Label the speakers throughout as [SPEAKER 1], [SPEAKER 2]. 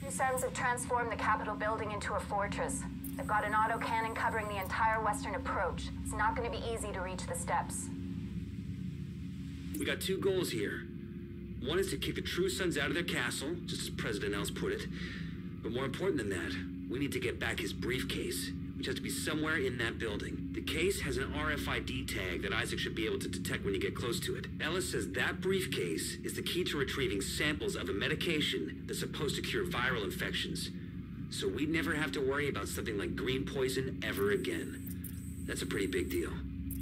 [SPEAKER 1] Sons have transformed the Capitol building into a fortress. They've got an autocannon covering the entire western approach. It's not going to be easy to reach the steps.
[SPEAKER 2] We got two goals here. One is to kick the True Sons out of their castle, just as President Ellis put it. But more important than that, we need to get back his briefcase, which has to be somewhere in that building. The case has an RFID tag that Isaac should be able to detect when you get close to it. Ellis says that briefcase is the key to retrieving samples of a medication that's supposed to cure viral infections. So we'd never have to worry about something like green poison ever again. That's a pretty big deal.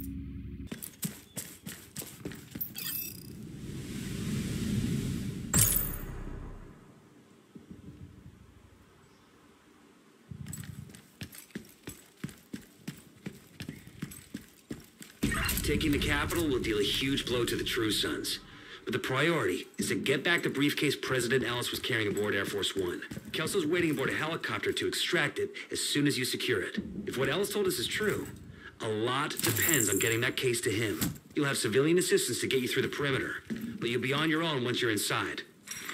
[SPEAKER 2] Taking the Capitol will deal a huge blow to the True Sons. But the priority is to get back the briefcase President Ellis was carrying aboard Air Force One. Kelso's waiting aboard a helicopter to extract it as soon as you secure it. If what Ellis told us is true, a lot depends on getting that case to him. You'll have civilian assistance to get you through the perimeter, but you'll be on your own once you're inside.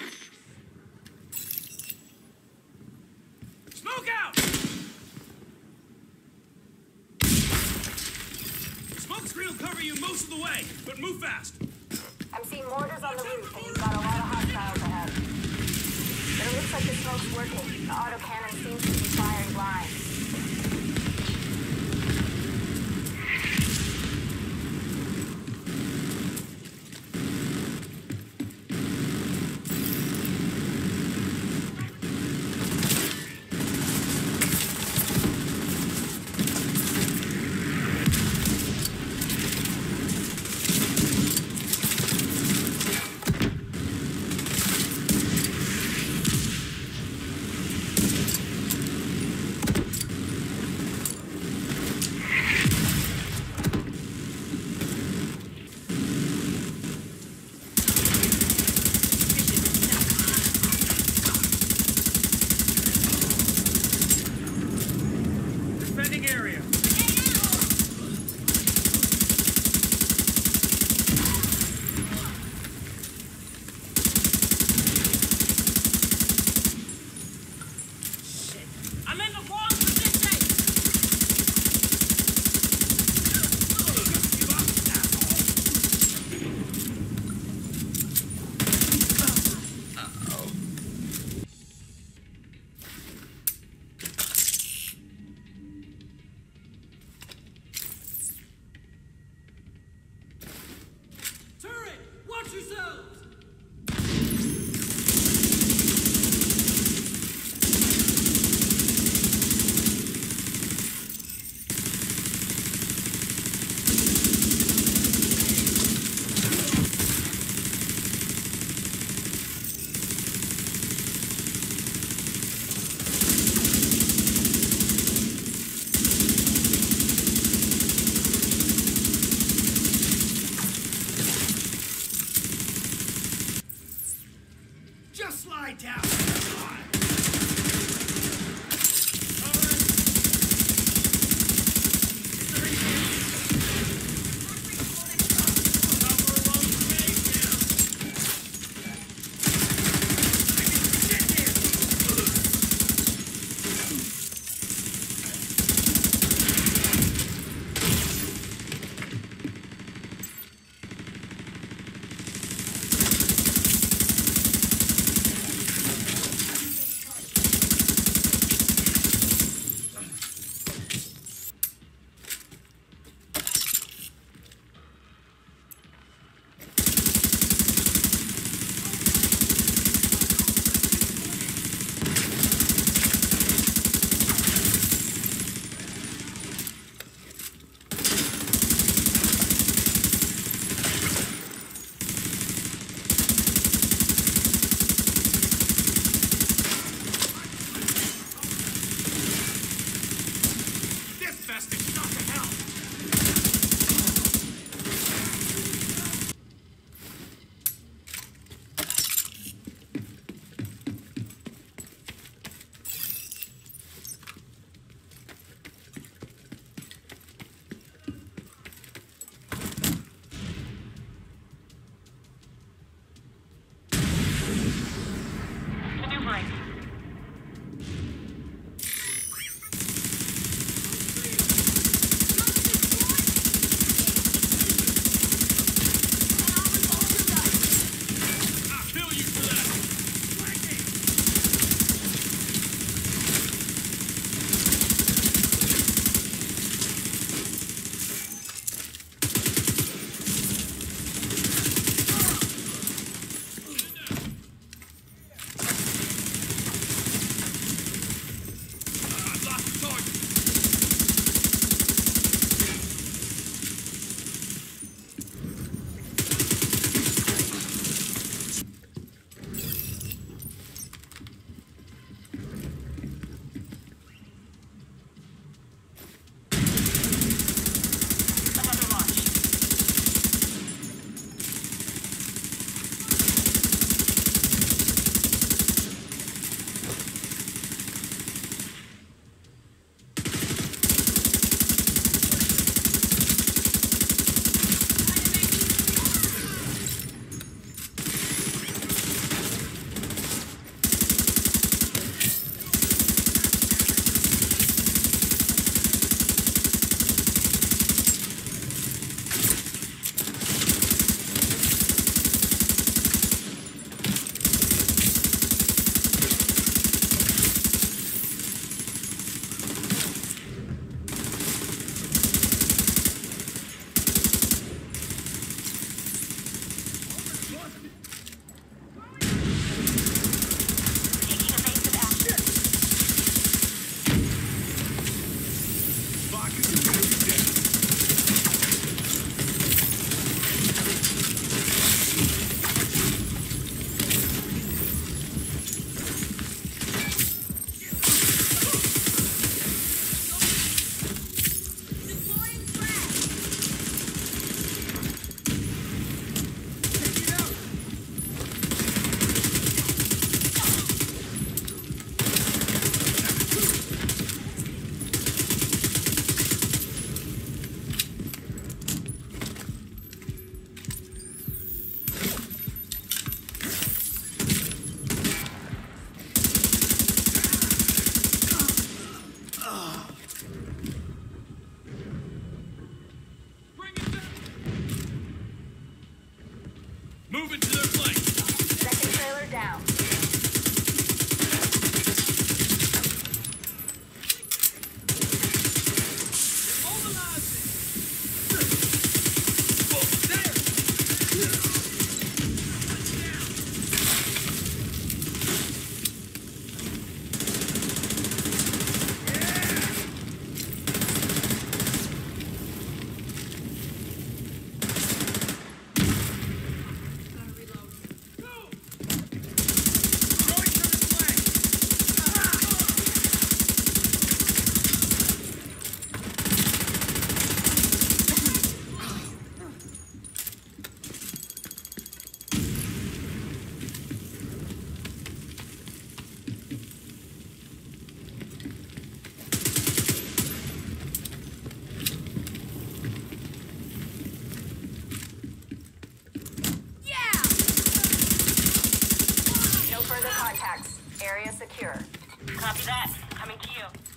[SPEAKER 3] Smoke out! Smoke screen will cover you most of the way, but move fast.
[SPEAKER 1] I'm seeing mortars on the roof, and you've got a lot of hostiles ahead. But it looks like the smoke's working. The autocannon seems to be firing blind. contacts. Area secure.
[SPEAKER 4] Copy that. Coming to you.